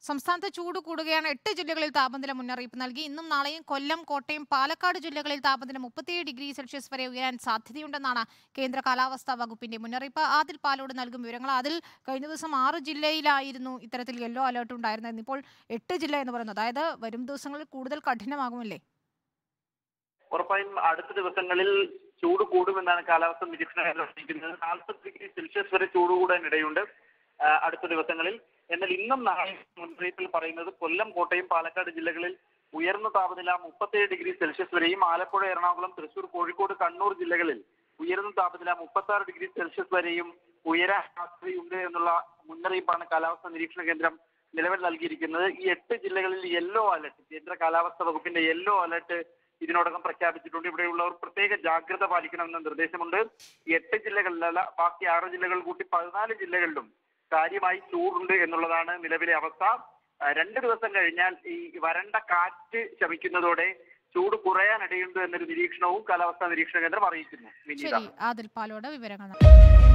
സംസ്ഥാനത്ത് ചൂട് കൂടുകയാണ്. 8 ജില്ലകളിൽ താപനില മുന്നറിയിപ്പ് നൽകി. ഇന്നും നാളെയും കൊല്ലം, കോട്ടയം, പാലക്കാട് ജില്ലകളിൽ താപനില 37 ഡിഗ്രി സെൽഷ്യസ് വരെ ഉയരാൻ സാധ്യതയുണ്ടെന്നാണ് കേന്ദ്ര കാലാവസ്ഥാ വകുപ്പിന്റെ മുന്നറിയിപ്പ്. ആദിൽ പാലോട് നൽകും വിവരങ്ങൾ. അതിൽ കഴിഞ്ഞ ദിവസം 6 ജില്ലയിലായിരുന്നു ഇത്തരത്തിൽ യെല്ലോ അലർട്ട് ഉണ്ടായിരുന്നത്. ഇന്നിപ്പോൾ 8 ജില്ല എന്ന് പറയുന്നത്, അതായത് വരും ദിവസങ്ങളിൽ കൂടുതൽ കഠിനമാകുമല്ലേ? ഉറപ്പായും അടുത്ത ദിവസങ്ങളിൽ ചൂട് കൂടുമെന്നാണ് കാലാവസ്ഥാ നിരീക്ഷണ കേന്ദ്രം അറിയിക്കുന്നത്. 40 ഡിഗ്രി സെൽഷ്യസ് വരെ ചൂട് കൂടാൻ ഇടയുണ്ട് അടുത്ത ദിവസങ്ങളിൽ. എന്നാൽ ഇന്നും നാളെ മുന്നറിയിപ്പിൽ പറയുന്നത് കൊല്ലം, കോട്ടയം, പാലക്കാട് ജില്ലകളിൽ ഉയർന്ന താപനില 37 ഡിഗ്രി സെൽഷ്യസ് വരെയും, ആലപ്പുഴ, എറണാകുളം, തൃശൂർ, കോഴിക്കോട്, കണ്ണൂർ ജില്ലകളിൽ ഉയർന്ന താപനില 36 ഡിഗ്രി സെൽഷ്യസ് വരെയും ഉയരാൻ സാധ്യതയുണ്ട് എന്നുള്ള മുന്നറിയിപ്പാണ് കാലാവസ്ഥാ നിരീക്ഷണ കേന്ദ്രം നിലവിൽ നൽകിയിരിക്കുന്നത്. ഈ 8 ജില്ലകളിൽ യെല്ലോ അലർട്ട്, കേന്ദ്ര കാലാവസ്ഥാ വകുപ്പിന്റെ യെല്ലോ അലർട്ട് ഇതിനോടകം പ്രഖ്യാപിച്ചിട്ടുണ്ട്. ഇവിടെയുള്ളവർ പ്രത്യേക ജാഗ്രത പാലിക്കണമെന്ന നിർദ്ദേശമുണ്ട്. ഈ 8 ജില്ലകളിലല്ല, ബാക്കി 6 ജില്ലകൾ കൂട്ടി 14 ജില്ലകളിലും കാര്യമായി ചൂടുണ്ട് എന്നുള്ളതാണ് നിലവിലെ അവസ്ഥ. 2 ദിവസം കഴിഞ്ഞാൽ ഈ വരണ്ട കാറ്റ് ശമിക്കുന്നതോടെ ചൂട് കുറയാനിടയുണ്ട് എന്നൊരു നിരീക്ഷണവും കാലാവസ്ഥാ നിരീക്ഷണ കേന്ദ്രം അറിയിക്കുന്നു. ശരി, ആദിൽ പാലോട് വിവരങ്ങൾ.